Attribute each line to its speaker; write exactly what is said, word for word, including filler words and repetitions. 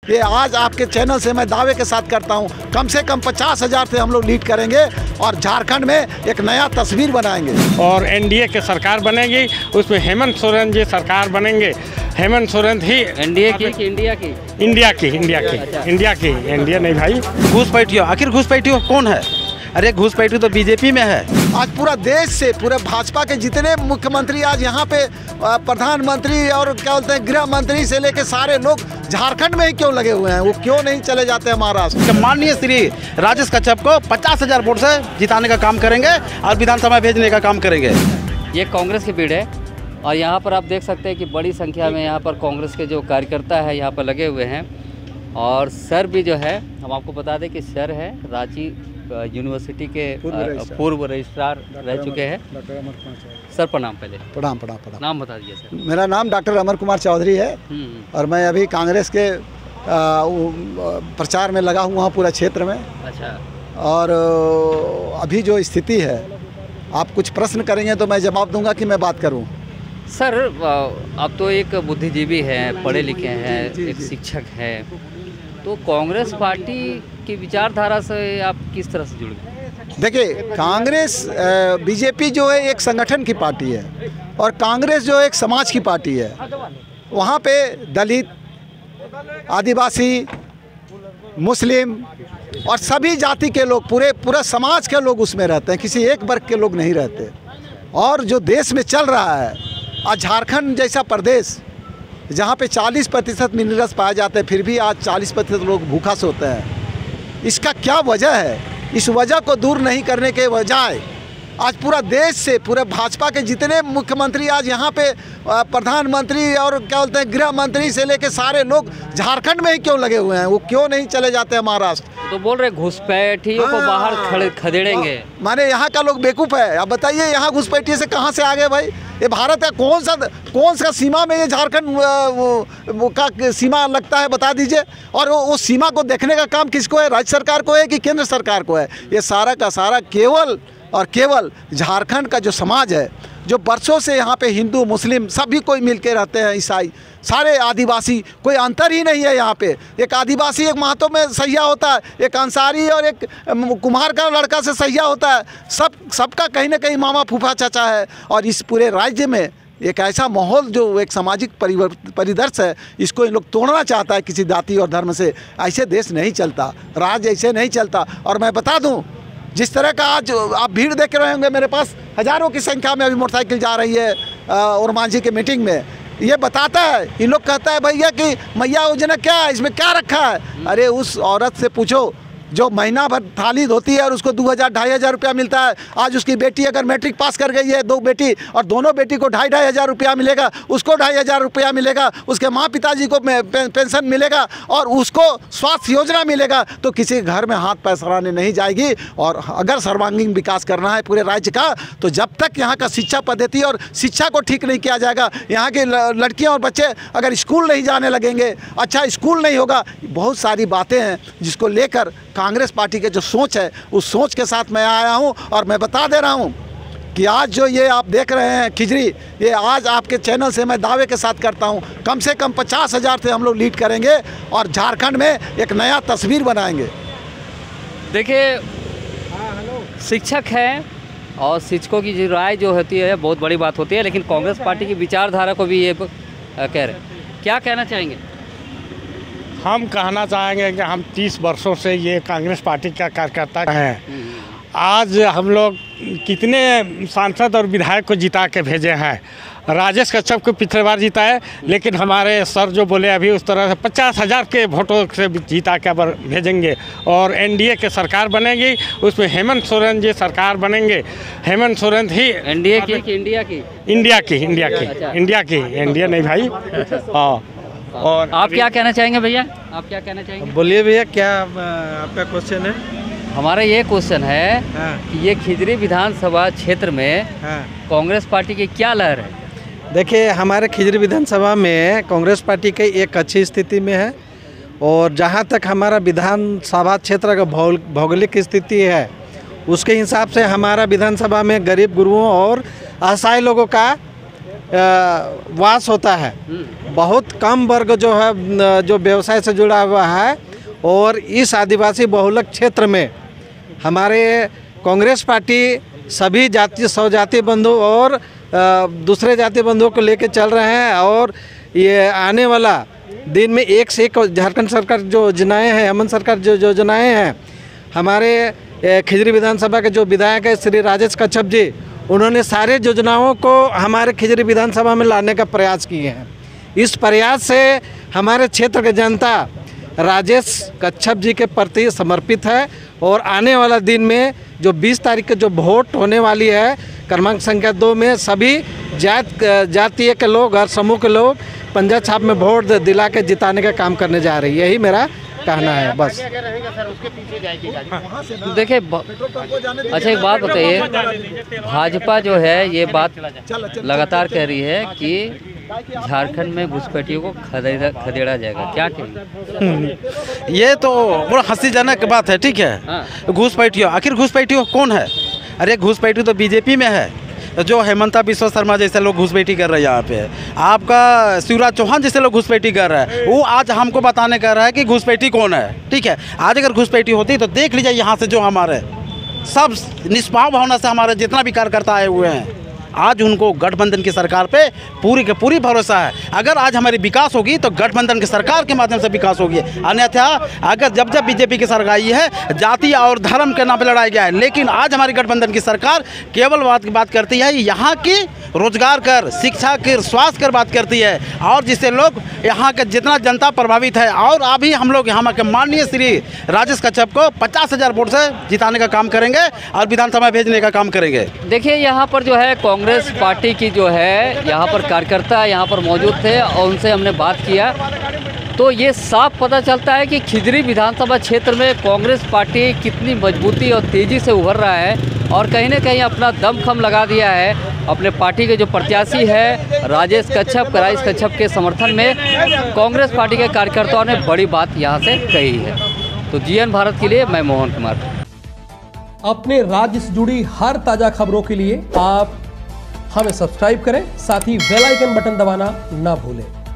Speaker 1: ये आज आपके चैनल से मैं दावे के साथ करता हूँ, कम से कम पचास हज़ार से हम लोग लीड करेंगे और झारखंड में एक नया तस्वीर बनाएंगे
Speaker 2: और एनडीए की सरकार बनेगी, उसमें हेमंत सोरेन जी सरकार बनेंगे। हेमंत सोरेन ही
Speaker 3: एनडीए की कि इंडिया की
Speaker 2: इंडिया की इंडिया की इंडिया की इंडिया नहीं भाई,
Speaker 4: घूसपैठियों। आखिर घूसपैठियों कौन है? अरे घूसपैठी तो बीजेपी में है।
Speaker 1: आज पूरा देश से, पूरे भाजपा के जितने मुख्यमंत्री आज यहाँ पे प्रधानमंत्री और क्या बोलते हैं गृह मंत्री से लेके सारे लोग झारखंड में ही क्यों लगे हुए हैं? वो क्यों नहीं चले जाते हैं महाराष्ट्र?
Speaker 4: माननीय श्री राजेश कच्छप को पचास हजार वोट से जिताने का काम करेंगे और विधानसभा भेजने का काम करेंगे।
Speaker 3: ये कांग्रेस की भीड़ है और यहाँ पर आप देख सकते हैं कि बड़ी संख्या में यहाँ पर कांग्रेस के जो कार्यकर्ता है यहाँ पर लगे हुए हैं। और सर भी जो है, हम आपको बता दें कि सर है रांची यूनिवर्सिटी के पूर्व रजिस्ट्रार रह चुके हैं। सर प्रणाम। पहले
Speaker 1: प्रणाम प्रणाम प्रणाम।
Speaker 3: नाम बता दीजिए सर।
Speaker 1: मेरा नाम डॉक्टर अमर कुमार चौधरी है और मैं अभी कांग्रेस के प्रचार में लगा हुआ हूँ पूरा क्षेत्र में।
Speaker 3: अच्छा।
Speaker 1: और अभी जो स्थिति है, आप कुछ प्रश्न करेंगे तो मैं जवाब दूंगा कि मैं बात करूं।
Speaker 3: सर आप तो एक बुद्धिजीवी हैं, पढ़े लिखे हैं, एक शिक्षक हैं, तो कांग्रेस पार्टी की विचारधारा से आप किस तरह से जुड़ गए?
Speaker 1: देखिए, कांग्रेस बीजेपी जो है एक संगठन की पार्टी है और कांग्रेस जो है एक समाज की पार्टी है। वहाँ पे दलित, आदिवासी, मुस्लिम और सभी जाति के लोग, पूरे पूरे समाज के लोग उसमें रहते हैं, किसी एक वर्ग के लोग नहीं रहते। और जो देश में चल रहा है आज, झारखंड जैसा प्रदेश जहाँ पे चालीस प्रतिशत मिनरल्स पाए जाते हैं, फिर भी आज चालीस प्रतिशत लोग भूखा सोते हैं। इसका क्या वजह है? इस वजह को दूर नहीं करने के बजाय आज पूरा देश से, पूरे भाजपा के जितने मुख्यमंत्री आज यहाँ पे प्रधानमंत्री और क्या बोलते हैं गृह मंत्री से लेके सारे लोग झारखंड में ही क्यों लगे हुए हैं? वो क्यों नहीं चले जाते हैं महाराष्ट्र?
Speaker 3: तो बोल रहे घुसपैठियों को बाहर खड़े खदेड़ेंगे।
Speaker 1: माने यहाँ का लोग बेवकूफ़ है? आप बताइए, यहाँ घुसपैठी से कहाँ से आ गए भाई? ये भारत है, कौन सा कौन सा सीमा में ये झारखंड का सीमा लगता है, बता दीजिए। और वो, वो सीमा को देखने का काम किसको है? राज्य सरकार को है कि केंद्र सरकार को है? ये सारा का सारा केवल और केवल झारखंड का जो समाज है, जो बरसों से यहाँ पे हिंदू मुस्लिम सभी कोई मिल के रहते हैं, ईसाई, सारे आदिवासी, कोई अंतर ही नहीं है यहाँ पे। एक आदिवासी एक महतो में सैया होता है, एक अंसारी और एक कुम्हार का लड़का से सैया होता है। सब सबका कहीं ना कहीं मामा फूफा चाचा है। और इस पूरे राज्य में एक ऐसा माहौल जो एक सामाजिक परिदृश्य है, इसको इन लोग तोड़ना चाहता है किसी जाति और धर्म से। ऐसे देश नहीं चलता, राज ऐसे नहीं चलता। और मैं बता दूँ, जिस तरह का आज आप भीड़ देख रहे होंगे, मेरे पास हज़ारों की संख्या में अभी मोटरसाइकिल जा रही है ओरमान जी के मीटिंग में, ये बताता है, इन लोग कहता है भैया कि मैया योजना क्या है, इसमें क्या रखा है? अरे उस औरत से पूछो जो महीना भर थाली धोती है और उसको दो हज़ार ढाई हज़ार रुपया मिलता है। आज उसकी बेटी अगर मैट्रिक पास कर गई है, दो बेटी, और दोनों बेटी को ढाई ढाई हज़ार रुपया मिलेगा, उसको ढाई हज़ार रुपया मिलेगा, उसके माँ पिताजी को पे, पेंशन मिलेगा और उसको स्वास्थ्य योजना मिलेगा, तो किसी के घर में हाथ पैर सराहने नहीं जाएगी। और अगर सर्वांगीण विकास करना है पूरे राज्य का, तो जब तक यहाँ का शिक्षा पद्धति और शिक्षा को ठीक नहीं किया जाएगा, यहाँ के लड़कियाँ और बच्चे अगर स्कूल नहीं जाने लगेंगे, अच्छा स्कूल नहीं होगा, बहुत सारी बातें हैं जिसको लेकर कांग्रेस पार्टी के जो सोच है, उस सोच के साथ मैं आया हूं। और मैं बता दे रहा हूं कि आज जो ये आप देख रहे हैं खिचड़ी, ये आज आपके चैनल से मैं दावे के साथ करता हूं, कम से कम पचास हज़ार से हम लोग लीड करेंगे और झारखंड में एक नया तस्वीर बनाएंगे।
Speaker 3: देखिए, शिक्षक हैं और शिक्षकों की जो राय जो होती है बहुत बड़ी बात होती है, लेकिन कांग्रेस पार्टी की विचारधारा को भी ये कह रहे हैं। क्या कहना चाहेंगे?
Speaker 2: हम कहना चाहेंगे कि हम तीस वर्षों से ये कांग्रेस पार्टी का कार्यकर्ता हैं। आज हम लोग कितने सांसद और विधायक को जिता के भेजे हैं। राजेश कच्छप को पिछले बार जीता है, लेकिन हमारे सर जो बोले अभी उस तरह से पचास हज़ार के वोटों से जीता के बार भेजेंगे और एनडीए की सरकार बनेगी, उसमें हेमंत सोरेन जी सरकार बनेंगे। हेमंत सोरेन ही
Speaker 3: एनडीए की कि इंडिया की
Speaker 2: इंडिया की इंडिया की इंडिया की इंडिया नहीं भाई। हाँ,
Speaker 3: और आप क्या कहना चाहेंगे भैया? आप क्या कहना चाहेंगे?
Speaker 4: बोलिए भैया, क्या आपका क्वेश्चन है?
Speaker 3: हमारा ये क्वेश्चन है
Speaker 4: हाँ।
Speaker 3: कि ये खिजरी विधानसभा क्षेत्र में
Speaker 4: हाँ।
Speaker 3: कांग्रेस पार्टी की क्या लहर है?
Speaker 4: देखिए, हमारे खिजरी विधानसभा में कांग्रेस पार्टी की एक अच्छी स्थिति में है। और जहाँ तक हमारा विधानसभा क्षेत्र का भौगोलिक स्थिति है, उसके हिसाब से हमारा विधानसभा में गरीब गुरुओं और असहाय लोगों का वास होता है। बहुत कम वर्ग जो है जो व्यवसाय से जुड़ा हुआ है, और इस आदिवासी बहुलक क्षेत्र में हमारे कांग्रेस पार्टी सभी जाति सौ जाति बंधु और दूसरे जाति बंधुओं को लेकर चल रहे हैं। और ये आने वाला दिन में एक से एक झारखंड सरकार जो योजनाएँ हैं, हेमंत सरकार जो योजनाएँ हैं, हमारे खिजरी विधानसभा के जो विधायक है श्री राजेश कच्छप जी, उन्होंने सारे योजनाओं को हमारे खिजरी विधानसभा में लाने का प्रयास किए हैं। इस प्रयास से हमारे क्षेत्र की जनता राजेश कच्छप जी के प्रति समर्पित है। और आने वाला दिन में जो बीस तारीख को जो वोट होने वाली है क्रमांक संख्या दो में, सभी जात जातीय के लोग और समूह के लोग पंजा छाप में वोट दिला के जिताने का काम करने जा रही है। यही मेरा कहना है बस।
Speaker 3: देखिए, अच्छा एक बात बताइए, भाजपा जो है ये बात लगातार कह रही है कि झारखंड में घुसपैठियों को खदेड़ा खदेड़ा जाएगा, क्या कहेंगे?
Speaker 5: ये तो बड़ा हंसीजनक बात है। ठीक है, घुसपैठियों, आखिर घुसपैठियों कौन है? अरे घुसपैठी तो बीजेपी में है, जो हेमंता बिस्वा शर्मा जैसे लोग घुसपैठी कर रहे हैं यहाँ पे, आपका शिवराज चौहान जैसे लोग घुसपैठी कर रहे हैं, वो आज हमको बताने कर रहा है कि घुसपैठी कौन है। ठीक है, आज अगर घुसपैठी होती तो देख लीजिए यहाँ से जो हमारे सब निष्पाव भावना से हमारे जितना भी कार्यकर्ता आए हुए हैं, आज उनको गठबंधन की सरकार पे पूरी के पूरी भरोसा है। अगर आज हमारी विकास होगी तो गठबंधन की सरकार के माध्यम से विकास होगी, अन्यथा अगर जब जब बीजेपी की सरकार आई है जाति और धर्म के नाम पे लड़ाया गया है। लेकिन आज हमारी गठबंधन की सरकार केवल बात की बात करती है यहाँ की रोजगार कर, शिक्षा कर, स्वास्थ्य कर बात करती है, और जिससे लोग यहाँ के जितना जनता प्रभावित है। और अभी हम लोग यहाँ के माननीय श्री राजेश कच्छप को पचास हज़ार वोट से जिताने का काम करेंगे और विधानसभा भेजने का काम करेंगे।
Speaker 3: देखिए, यहाँ पर जो है कांग्रेस पार्टी की जो है यहाँ पर कार्यकर्ता यहाँ पर मौजूद थे और उनसे हमने बात किया, तो ये साफ पता चलता है कि खिजरी विधानसभा क्षेत्र में कांग्रेस पार्टी कितनी मजबूती और तेज़ी से उभर रहा है, और कहीं ना कहीं अपना दमखम लगा दिया है अपने पार्टी के जो प्रत्याशी है राजेश कच्छप राजेश कच्छप के समर्थन में कांग्रेस पार्टी के कार्यकर्ताओं ने बड़ी बात यहाँ से कही है। तो जीएन भारत के लिए मैं मोहन कुमार।
Speaker 6: अपने राज्य से जुड़ी हर ताज़ा खबरों के लिए आप हमें सब्सक्राइब करें, साथ ही बेल आइकन बटन दबाना ना भूलें।